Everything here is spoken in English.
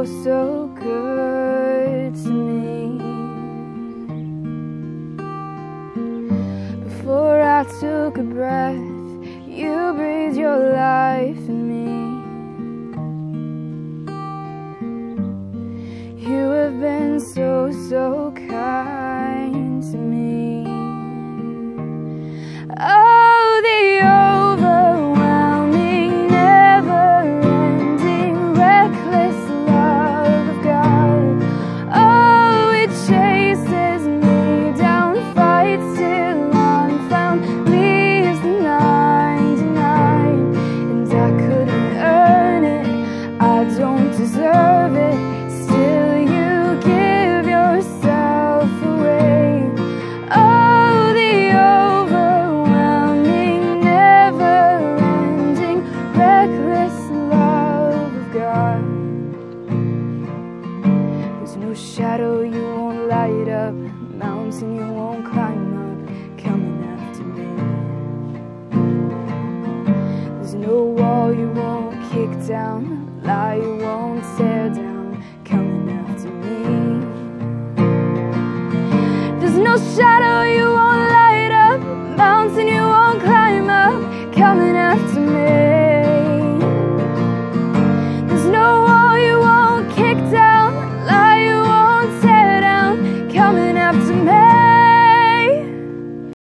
so, so good to me. Before I took a breath, you breathed your life in me. You have been so, so kind to me. Oh, the overwhelming, never-ending, reckless love of God. Oh, it chases me down, fights till I'm found, leaves the 99, and I couldn't earn it, I don't deserve it. Still you give yourself away. Oh, the overwhelming, never-ending, reckless love of God. There's no shadow you won't light up, mountain you won't climb up, coming after me. There's no wall you won't kick down, lie you won't tear down, coming after me. There's no shadow you won't light up, mountain you won't climb up, coming after me.